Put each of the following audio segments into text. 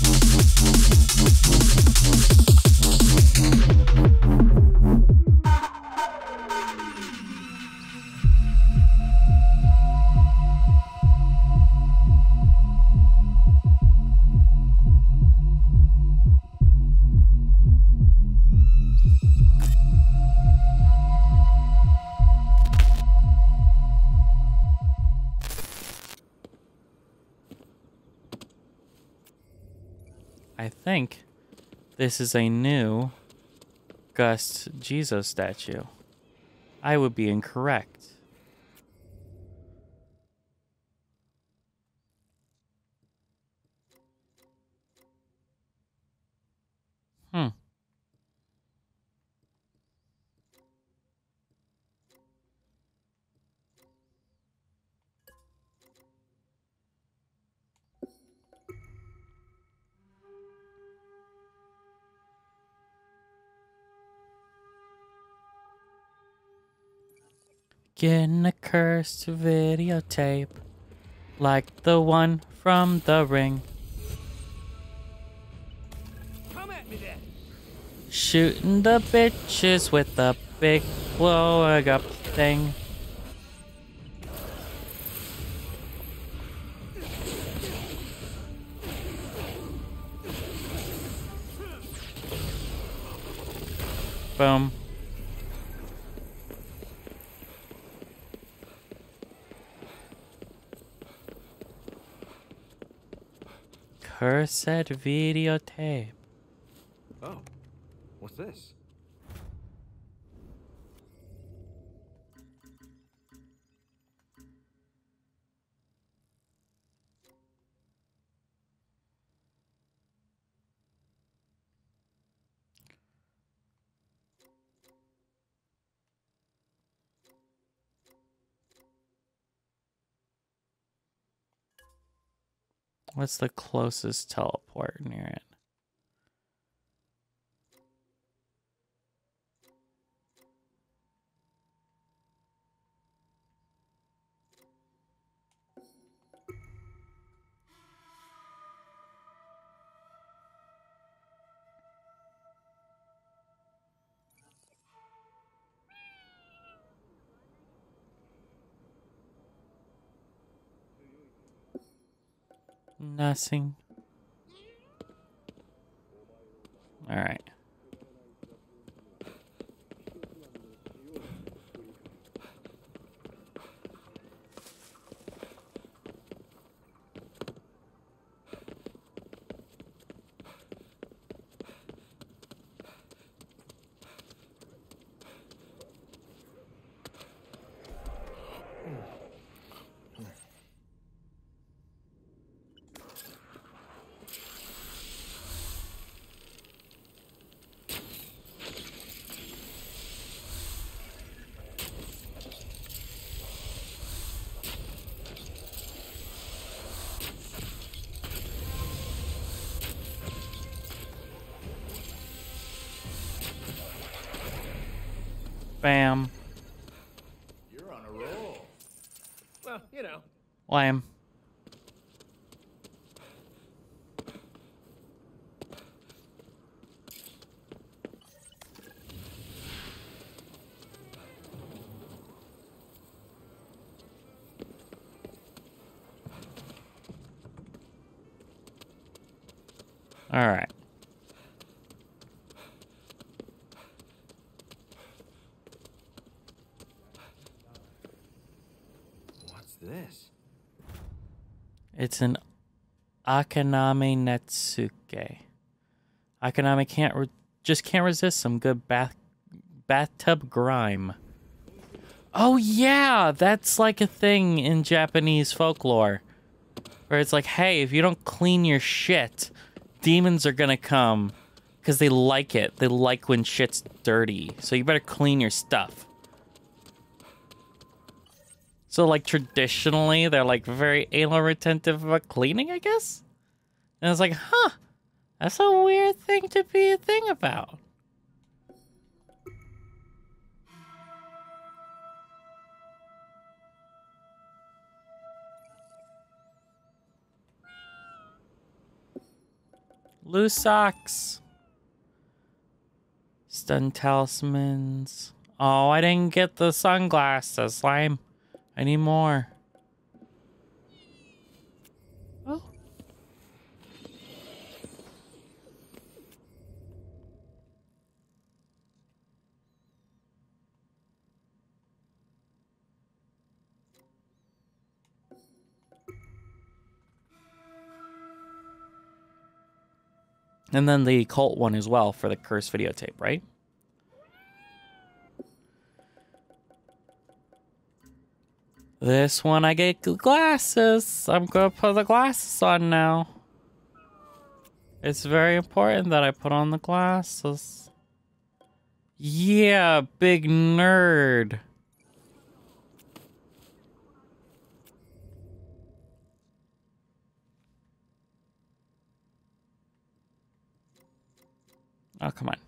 I think this is a new Gust Jesus statue. I would be incorrect. Hmm. Getting a cursed videotape like the one from The Ring. Come at me then. Shooting the bitches with the big blowing up thing. Boom. Cursed videotape. Oh, what's this? What's the closest teleport near it? Nothing. All right. Bam. You're on a roll. Well, you know. Lame. All right. What's this? It's an Akaname Netsuke. Akaname just can't resist some good bathtub grime. Oh yeah, that's like a thing in Japanese folklore. Where it's like, hey, if you don't clean your shit, demons are gonna come. Because they like it. They like when shit's dirty. So you better clean your stuff. So like traditionally, they're like very anal retentive about cleaning, I guess? And it's like, huh, that's a weird thing to be a thing about. Loose socks. Stun talismans. Oh, I didn't get the sunglasses, Slime. I need more. Oh. And then the cult one as well for the cursed videotape, right? This one I get glasses. I'm gonna put the glasses on now. It's very important that I put on the glasses. Yeah, big nerd. Oh, come on.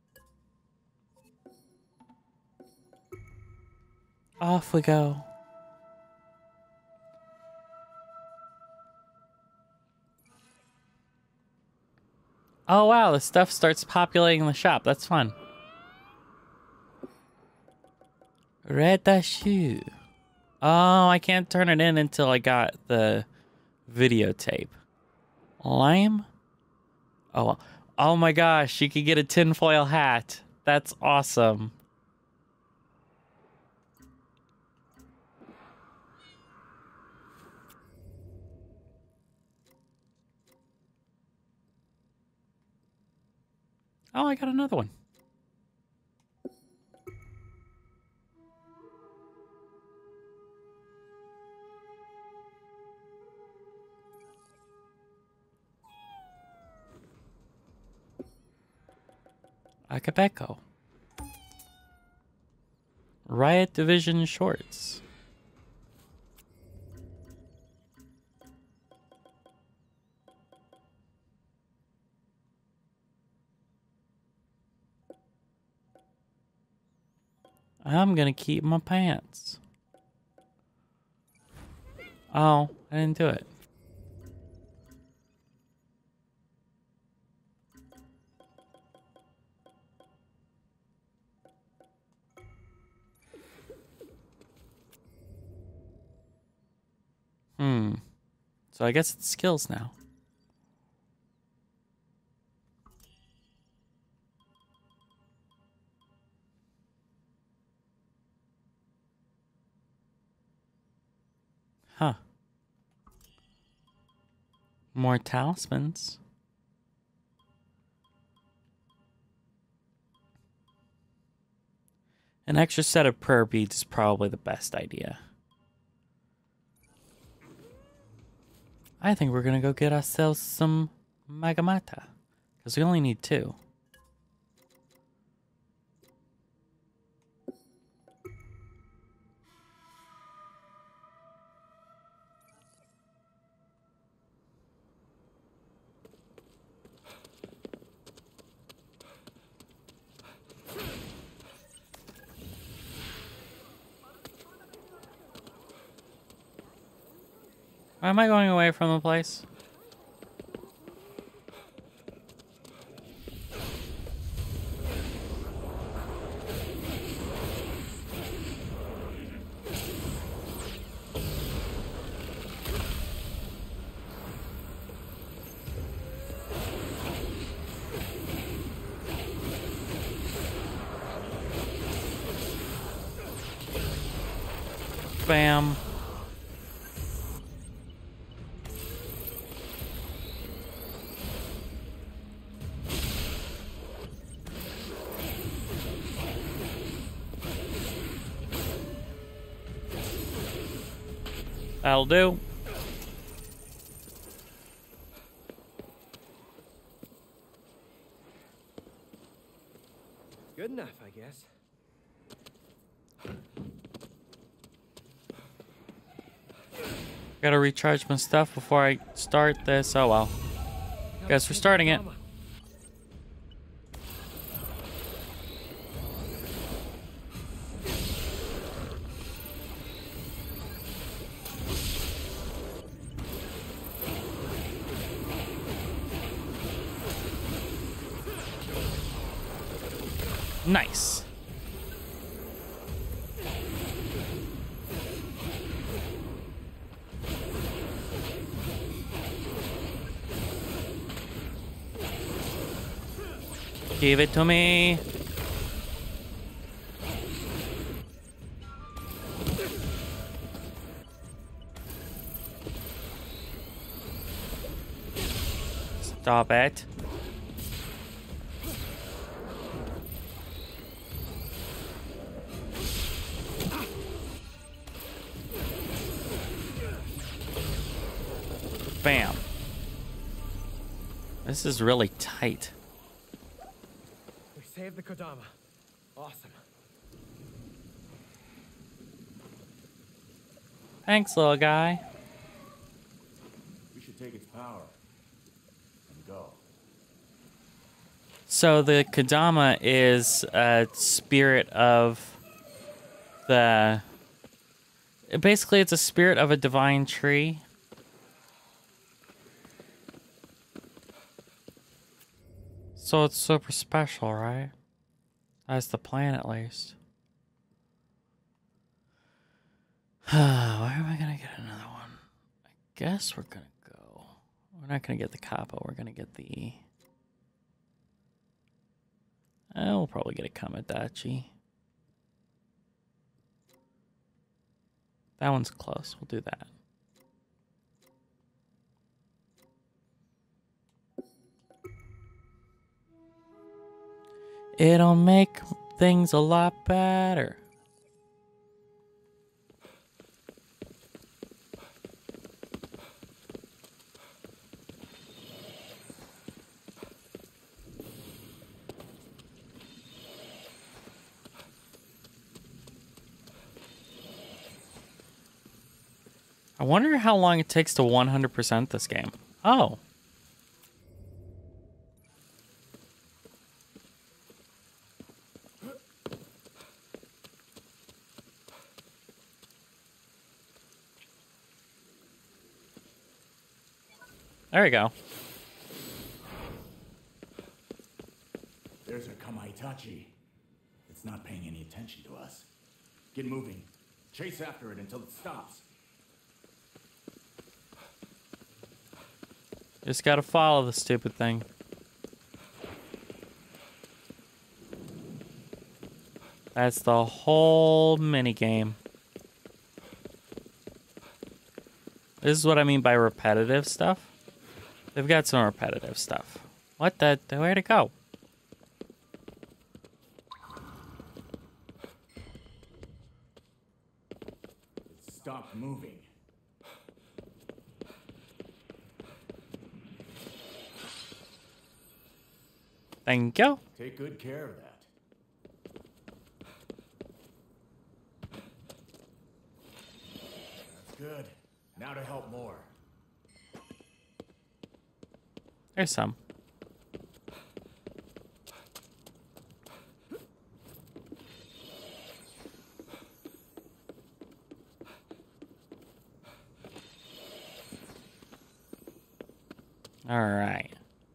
Off we go. Oh, wow, the stuff starts populating the shop. That's fun. Red shoe. Oh, I can't turn it in until I got the videotape. Lime? Oh, oh my gosh, you could get a tinfoil hat. That's awesome. Oh, I got another one. Akabeko. Riot Division shorts. I'm gonna keep my pants. Oh, I didn't do it. So I guess it's skills now. Huh. More talismans. An extra set of prayer beads is probably the best idea. I think we're gonna go get ourselves some Magamata. Because we only need 2. Why am I going away from the place? Bam. That'll do. Good enough, I guess. Gotta recharge my stuff before I start this. Oh well. Guess we're starting it. Nice. Give it to me. Stop it. Bam. This is really tight. We saved the Kodama. Awesome. Thanks, little guy. We should take its power and go. So the Kodama is a spirit of the... Basically, it's a spirit of a divine tree. So it's super special, right? That's the plan, at least. Where am I gonna get another one? I guess we're gonna go. We're not gonna get the Kappa. We're gonna get the... we'll probably get a Kamadachi. That one's close. We'll do that. It'll make things a lot better. I wonder how long it takes to 100% this game. Oh. There we go. There's a Kamaitachi. It's not paying any attention to us. Get moving. Chase after it until it stops. Just gotta follow the stupid thing. That's the whole minigame. This is what I mean by repetitive stuff. They've got some repetitive stuff. What the? Where'd it go? It stopped moving. Thank you. Take good care of that. That's good. Now to help more. There's some. All right.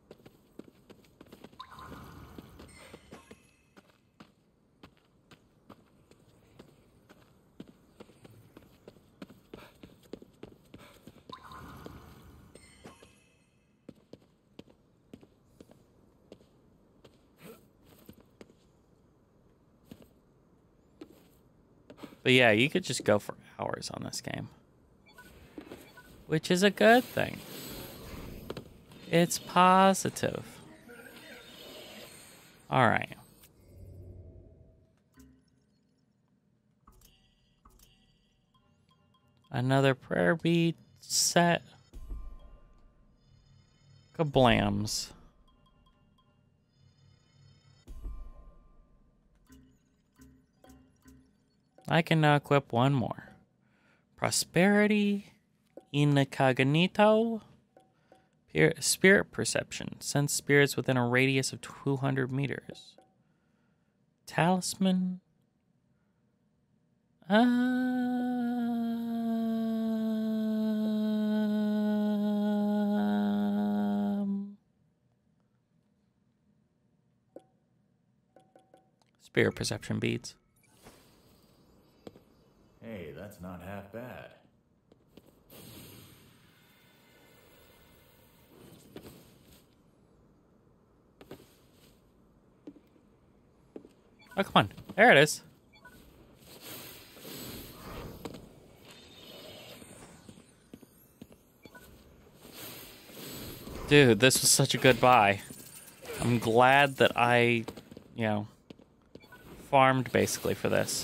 But yeah, you could just go for hours on this game. Which is a good thing. It's positive. Alright. Another prayer bead set. Kablams. I can now equip one more. Prosperity, Incognito, Spirit Perception. Sense spirits within a radius of 200 meters. Talisman. Spirit perception beads. Hey, that's not half bad. Oh, come on. There it is. Dude, this was such a good buy. I'm glad that I, you know, farmed basically for this.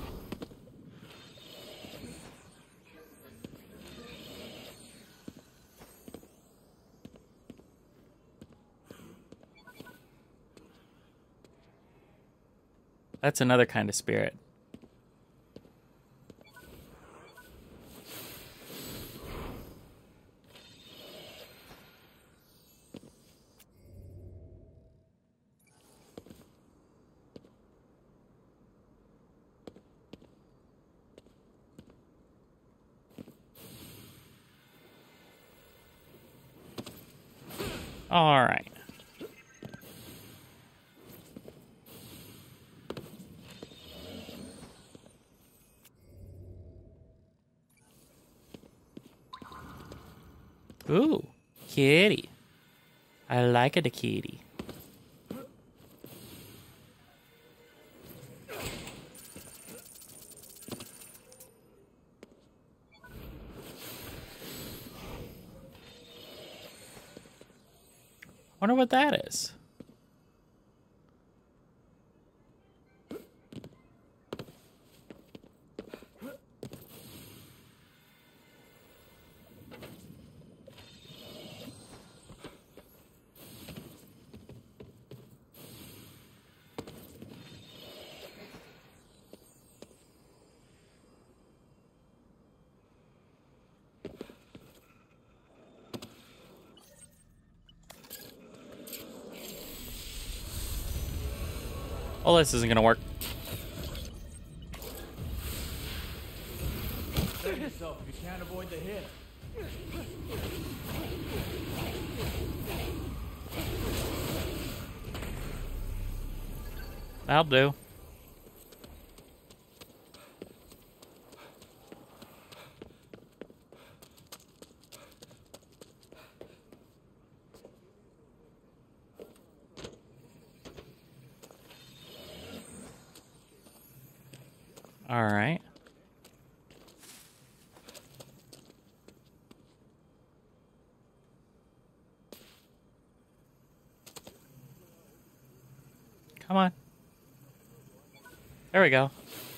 That's another kind of spirit. All right. Ooh, kitty. I like it, a kitty. Wonder what that is. Oh, this isn't gonna work. Save yourself if you can't avoid the hit. That'll do. All right. Come on. There we go.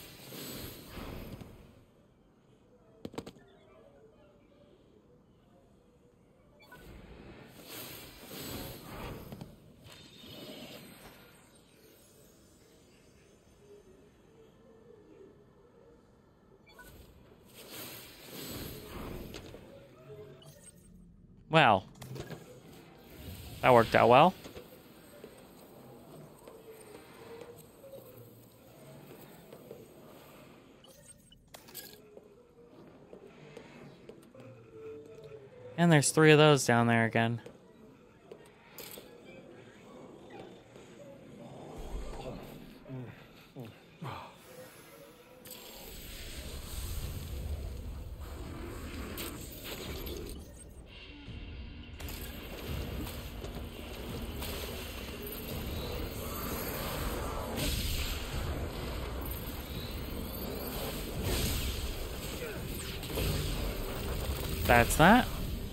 Well, that worked out well. And there's 3 of those down there again. That's that.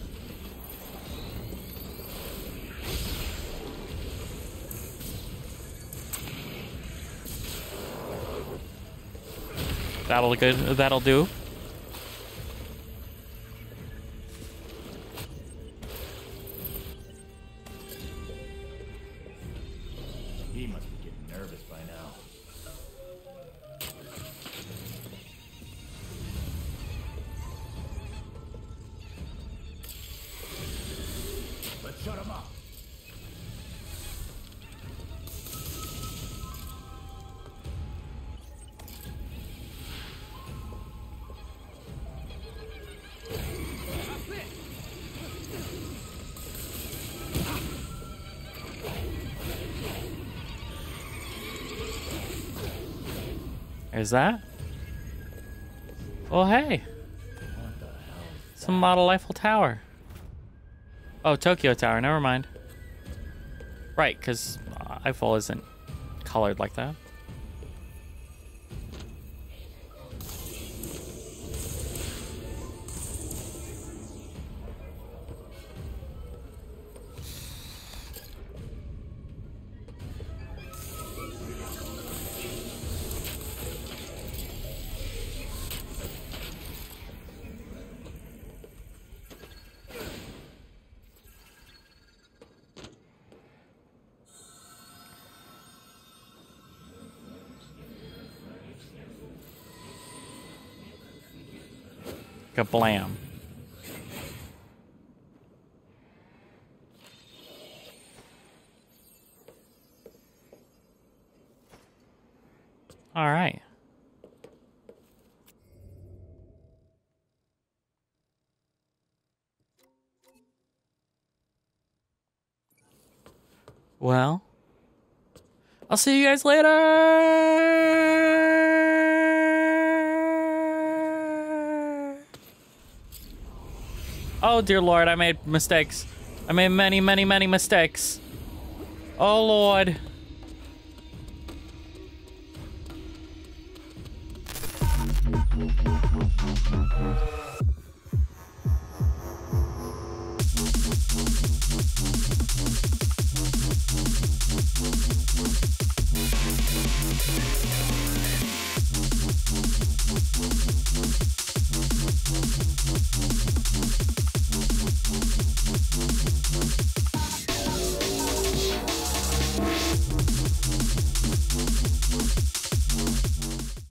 That'll do. He must be getting nervous by now. Let's shut him up. Is that? Oh, hey. Some model Eiffel Tower. Oh, Tokyo Tower. Never mind. Right, because Eiffel isn't colored like that. Kablam. All right. Well, I'll see you guys later. Oh, dear Lord, I made mistakes. I made many, many, many mistakes. Oh, Lord.